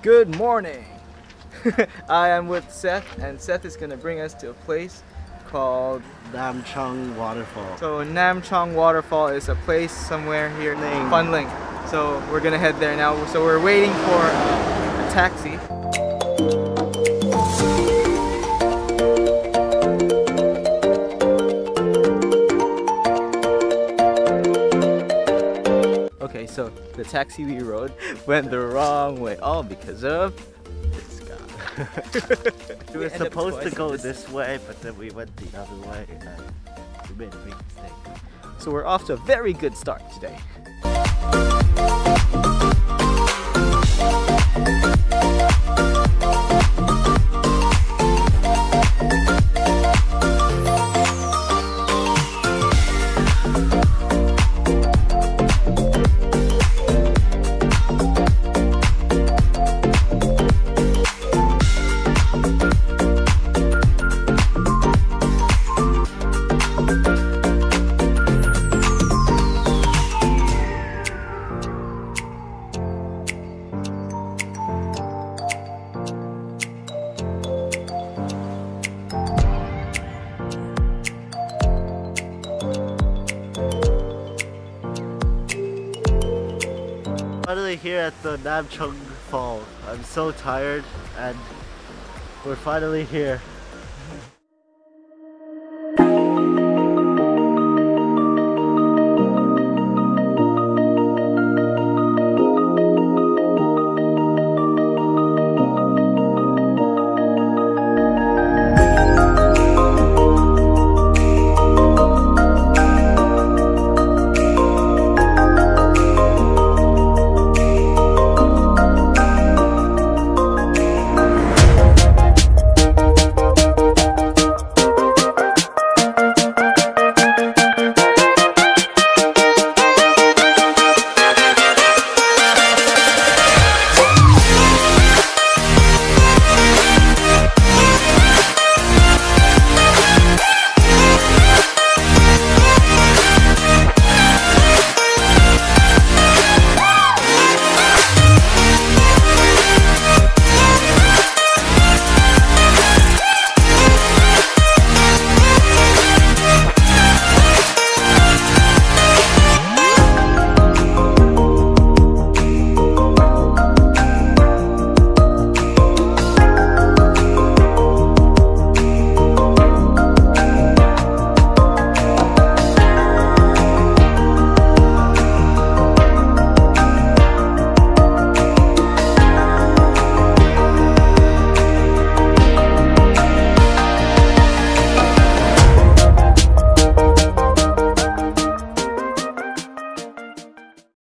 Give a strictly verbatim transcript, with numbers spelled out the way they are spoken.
Good morning! I am with Seth, and Seth is gonna bring us to a place called Nam Chung Waterfall. So Nam Chung Waterfall is a place somewhere here in Ling. Fun Ling. So we're gonna head there now. So we're waiting for uh, a taxi. Okay, so the taxi we rode went the wrong way, all because of this guy. We were supposed to go this way, but then we went the other way and we made a big mistake. So we're off to a very good start today. Finally here at the Nam Chung Fall. I'm so tired and we're finally here.